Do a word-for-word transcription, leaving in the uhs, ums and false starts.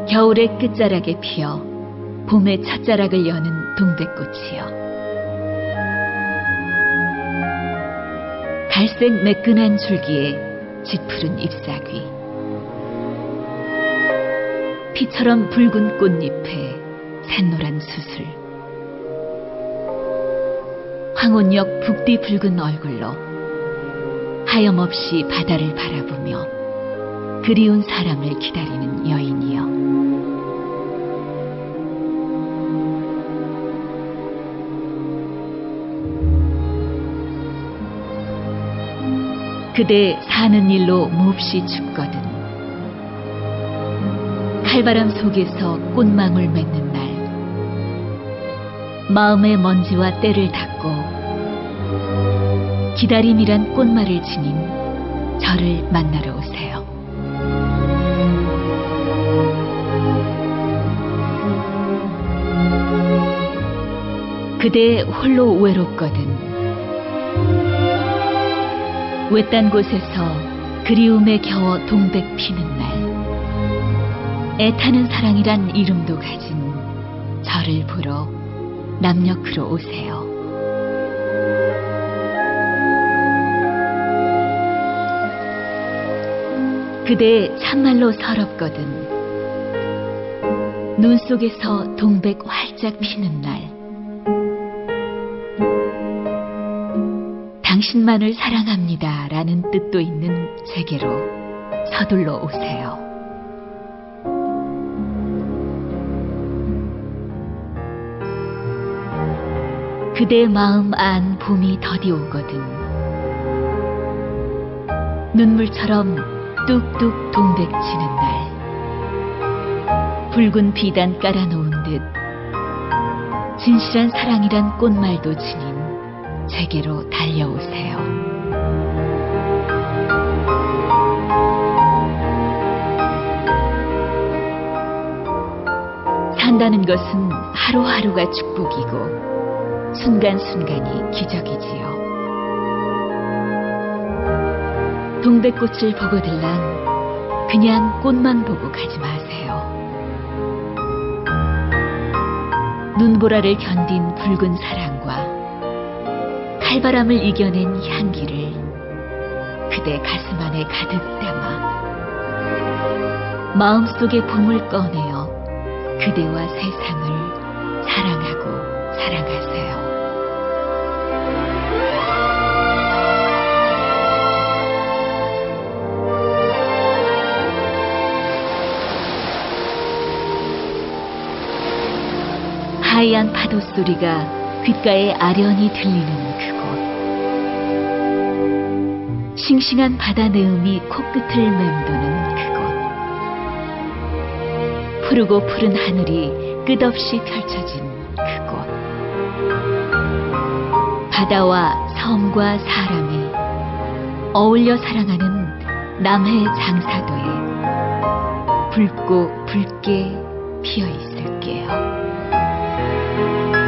겨울의 끝자락에 피어 봄의 첫자락을 여는 동백꽃이여. 갈색 매끈한 줄기에 짙푸른 잎사귀, 피처럼 붉은 꽃잎에 샛노란 수술, 황혼역 북뒤 붉은 얼굴로 하염없이 바다를 바라보며 그리운 사람을 기다리는 여인이여. 그대 사는 일로 몹시 춥거든. 칼바람 속에서 꽃망울 맺는 날, 마음의 먼지와 때를 닦고 기다림이란 꽃말을 지닌 저를 만나러 오세요. 그대 홀로 외롭거든. 외딴 곳에서 그리움에 겨워 동백 피는 날, 애타는 사랑이란 이름도 가진 저를 보러 남녘으로 오세요. 그대 참말로 서럽거든. 눈 속에서 동백 활짝 피는 날, 당신만을 사랑합니다 라는 뜻도 있는 제게로 서둘러 오세요. 그대 마음 안 봄이 더디 오거든. 눈물처럼 뚝뚝 동백치는 날, 붉은 비단 깔아놓은 듯 진실한 사랑이란 꽃말도 지닌 제게로 달려오세요. 산다는 것은 하루하루가 축복이고 순간순간이 기적이지요. 동백꽃을 보고 들랑 그냥 꽃만 보고 가지 마세요. 눈보라를 견딘 붉은 사랑과 칼바람을 이겨낸 향기를 그대 가슴 안에 가득 담아 마음속의 봄을 꺼내어 그대와 세상을 사랑하고 사랑하세요. 하얀 파도 소리가 귓가에 아련히 들리는 그곳, 싱싱한 바다 내음이 코끝을 맴도는 그곳, 푸르고 푸른 하늘이 끝없이 펼쳐진 그곳, 바다와 섬과 사람이 어울려 사랑하는 남해 장사도에 붉고 붉게 피어 있을게요.